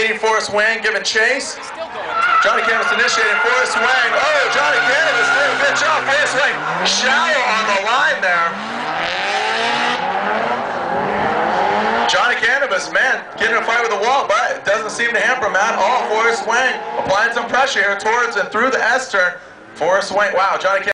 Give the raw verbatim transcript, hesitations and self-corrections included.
see Forrest Swang giving chase. Jonny Cannibus initiating Forrest Swang. Oh, Jonny Cannibus doing a good job. Forrest Swang shallow on the line there. Jonny Cannibus, man, getting in a fight with the wall, but it doesn't seem to hamper him at all. Forrest Swang applying some pressure here towards and through the S-turn. Forrest Swang, wow, Jonny Cannibus.